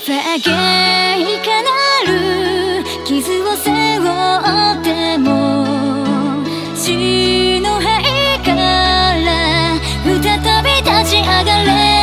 影かなる傷を背負っても死の灰から再び立ち上がれ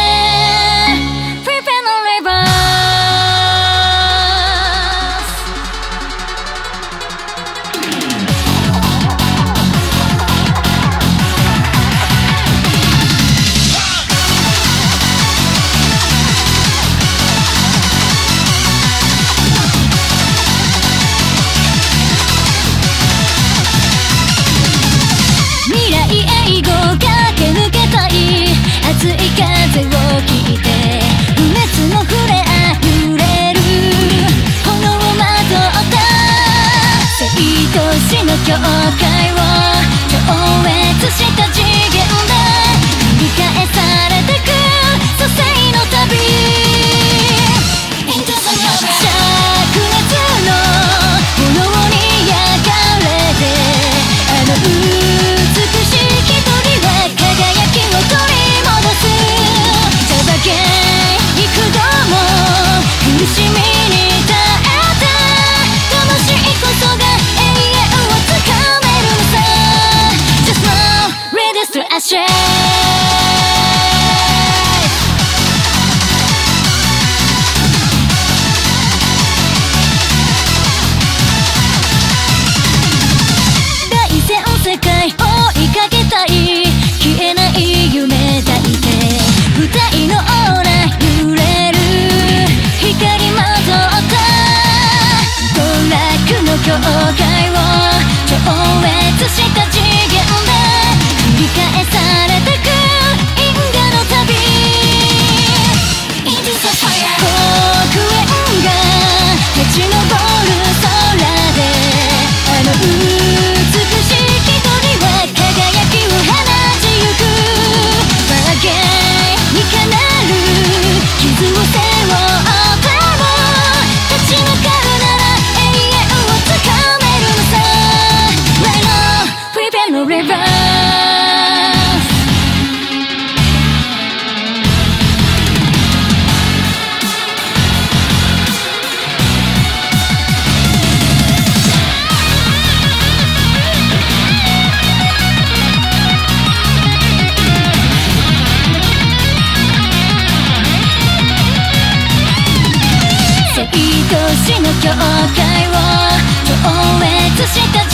熱い風を聞いて不滅の触れあふれる炎をまとった生と死の境界を超越した次元で繰り返されてく蘇生の旅灼熱の炎に焼かれてあの美しい瞳は輝きを取り幾度も苦しみに耐えた魂こそが永遠をつかめるのさ Just now, reduce to ashes 大千世界追いかけたい消えない夢抱いて二人のオーラ揺れる光まとった娯楽の境界を超越した次元で繰り返されてく因果の旅黒煙が立ち上る空であの美しい瞳は輝きを放ちゆくいかなる傷を背負っても立ち向かうなら永遠をつかめるのさ Right now, prepare no reverse 生と死の境界を超越した